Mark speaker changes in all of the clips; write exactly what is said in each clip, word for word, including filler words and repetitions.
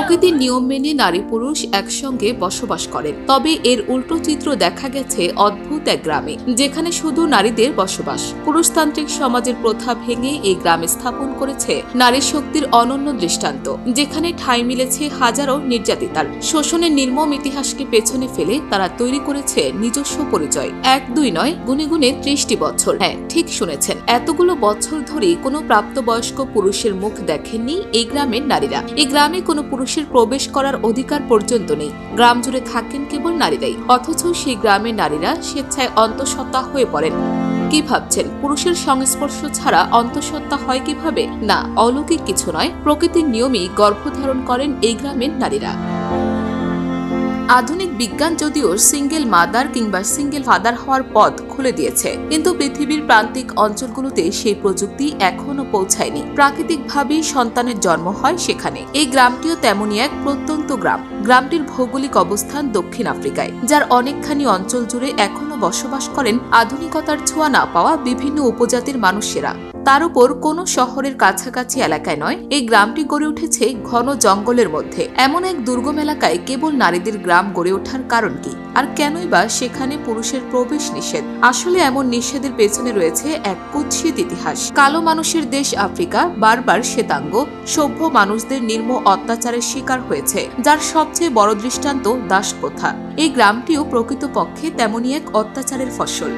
Speaker 1: প্রকৃতির নিয়ম মেনে নারী পুরুষ একসঙ্গে বসবাস করেন। তবে এর উল্টো চিত্র দেখা গেছে অদ্ভুত এক গ্রামে, যেখানে শুধু নারীদের বসবাস। পুরুষতান্ত্রিক সমাজের প্রথা ভেঙে এই গ্রামে স্থাপন করেছে নারী শক্তির অনন্য দৃষ্টান্ত, যেখানে ঠাঁই মিলেছে হাজারো নির্যাতিতার। শোষণের নির্মম ইতিহাসকে পেছনে ফেলে তারা তৈরি করেছে নিজস্ব পরিচয়। এক দুই নয়, গুনে গুনে ত্রিশটি বছর। হ্যাঁ, ঠিক শুনেছেন, এতগুলো বছর ধরে কোনো প্রাপ্তবয়স্ক পুরুষের মুখ দেখেননি এই গ্রামের নারীরা। এই গ্রামে কোনো পুরুষের প্রবেশ করার অধিকার পর্যন্ত নেই। গ্রাম জুড়ে থাকেন কেবল নারীরাই, অথচ সেই গ্রামের নারীরা স্বেচ্ছায় অন্তঃসত্ত্বা হয়ে পড়েন। কি ভাবছেন, পুরুষের সংস্পর্শ ছাড়া অন্তঃসত্ত্বা হয় কিভাবে? না, অলৌকিক কিছু নয়, প্রকৃতির নিয়মেই গর্ভধারণ করেন এই গ্রামের নারীরা। আধুনিক বিজ্ঞান যদিও সিঙ্গেল মাদার কিংবা সিঙ্গেল ফাদার হওয়ার পথ খুলে দিয়েছে, কিন্তু পৃথিবীর প্রান্তিক অঞ্চলগুলোতে সেই প্রযুক্তি এখনো পৌঁছায়নি। প্রাকৃতিকভাবেই সন্তানের জন্ম হয় সেখানে। এই গ্রামটিও তেমনই এক প্রত্যন্ত গ্রাম। গ্রামটির ভৌগোলিক অবস্থান দক্ষিণ আফ্রিকায়, যার অনেকখানি অঞ্চল জুড়ে এখনো বসবাস করেন আধুনিকতার ছোঁয়া না পাওয়া বিভিন্ন উপজাতির মানুষেরা। তার উপর কোনো শহরের কাছাকাছি এলাকায় নয়, এই গ্রামটি গড়ে উঠেছে ঘন জঙ্গলের মধ্যে। এমন এক দুর্গম এলাকায় কেবল নারীদের গ্রাম গড়ে ওঠার কারণ কি? আর কেনই বা সেখানে পুরুষের প্রবেশ নিষেধ? আসলে এমন নিষেধের পেছনে রয়েছে এক কুৎসিত ইতিহাস। কালো মানুষের দেশ আফ্রিকা বারবার শ্বেতাঙ্গ সভ্য মানুষদের নির্মম অত্যাচারের শিকার হয়েছে, যার সবচেয়ে বড় দৃষ্টান্ত দাসপ্রথা। এই গ্রামটিও প্রকৃতপক্ষে তেমনই এক অত্যাচারের ফসল।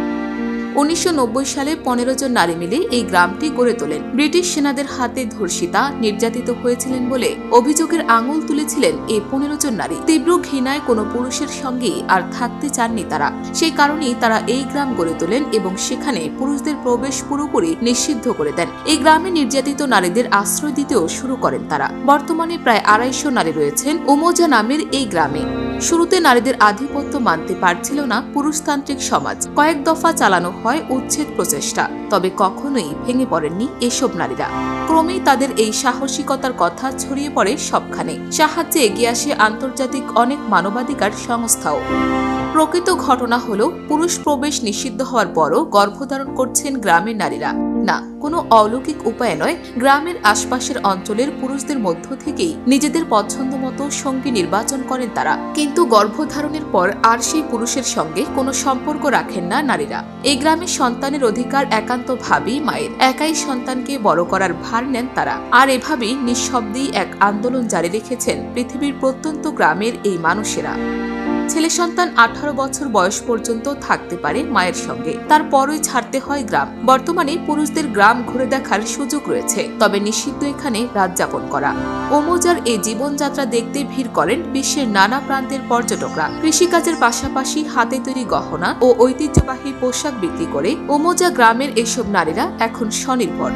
Speaker 1: উনিশশো নব্বই সালে পনেরো জন নারী মিলে এই গ্রামটি গড়ে তোলেন। ব্রিটিশ সেনাদের হাতে ধর্ষিতা নির্যাতিত হয়েছিলেন বলে অভিযোগের আঙুল তুলেছিলেন এই পনেরো জন নারী। তীব্র ঘৃণায় কোনো পুরুষের সঙ্গে আর থাকতে চাননি তারা। সেই কারণেই তারা এই গ্রাম গড়ে তোলেন এবং সেখানে পুরুষদের প্রবেশ পুরোপুরি নিষিদ্ধ করে দেন। এই গ্রামে নির্যাতিত নারীদের আশ্রয় দিতেও শুরু করেন তারা। বর্তমানে প্রায় আড়াইশো নারী রয়েছেন উমোজা নামের এই গ্রামে। শুরুতে নারীদের আধিপত্য মানতে পারছিল না পুরুষতান্ত্রিক সমাজ। কয়েক দফা চালানো হয় উচ্ছেদ প্রচেষ্টা, তবে কখনোই ভেঙে পড়েননি এসব নারীরা। ক্রমেই তাদের এই সাহসিকতার কথা ছড়িয়ে পড়ে সবখানে। সাহায্যে এগিয়ে আসে আন্তর্জাতিক অনেক মানবাধিকার সংস্থাও। প্রকৃত ঘটনা হলো, পুরুষ প্রবেশ নিষিদ্ধ হওয়ার পরও গর্ভধারণ করছেন গ্রামের নারীরা। না, কোনো অলৌকিক উপায় নয়, গ্রামের আশপাশের অঞ্চলের পুরুষদের মধ্য থেকেই নিজেদের পছন্দ মতো সঙ্গী নির্বাচন করেন তারা। কিন্তু গর্ভধারণের পর আর সেই পুরুষের সঙ্গে কোনো সম্পর্ক রাখেন না নারীরা। এই গ্রামে সন্তানের অধিকার একান্ত ভাবেই মায়ের। একাই সন্তানকে বড় করার ভার নেন তারা। আর এভাবেই নিঃশব্দেই এক আন্দোলন জারি রেখেছেন পৃথিবীর প্রত্যন্ত গ্রামের এই মানুষেরা। ছেলে সন্তান আঠারো বছর বয়স পর্যন্ত থাকতে পারে মায়ের সঙ্গে, তারপরই ছাড়তে হয় গ্রাম। বর্তমানে পুরুষদের গ্রাম ঘুরে দেখার সুযোগ রয়েছে, তবে নিষিদ্ধ এখানে রাত যাপন করা। উমোজার এই জীবনযাত্রা দেখতে ভিড় করেন বিশ্বের নানা প্রান্তের পর্যটকরা। কৃষিকাজের পাশাপাশি হাতে তৈরি গহনা ও ঐতিহ্যবাহী পোশাক বিক্রি করে উমোজা গ্রামের এসব নারীরা এখন স্বনির্ভর।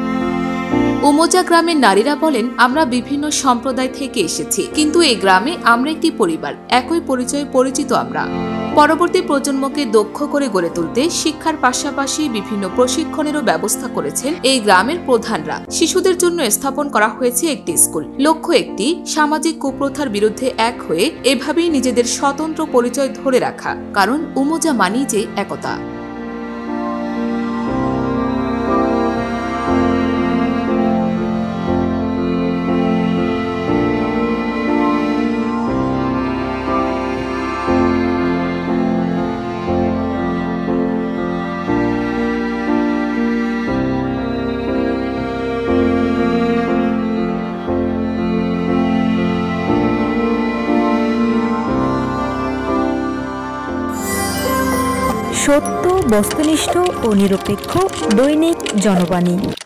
Speaker 1: উমোজা গ্রামের নারীরা বলেন, আমরা বিভিন্ন সম্প্রদায় থেকে এসেছি, কিন্তু এই গ্রামে আমরা একটি পরিবার, একই পরিচয়ে পরিচিত আমরা। পরবর্তী প্রজন্মকে দক্ষ করে গড়ে তুলতে শিক্ষার পাশাপাশি বিভিন্ন প্রশিক্ষণেরও ব্যবস্থা করেছেন এই গ্রামের প্রধানরা। শিশুদের জন্য স্থাপন করা হয়েছে একটি স্কুল। লক্ষ্য একটি, সামাজিক কুপ্রথার বিরুদ্ধে এক হয়ে এভাবেই নিজেদের স্বতন্ত্র পরিচয় ধরে রাখা। কারণ উমোজা মানেই যে একতা।
Speaker 2: সত্য, বস্তুনিষ্ঠ ও নিরপেক্ষ দৈনিক জনবাণী।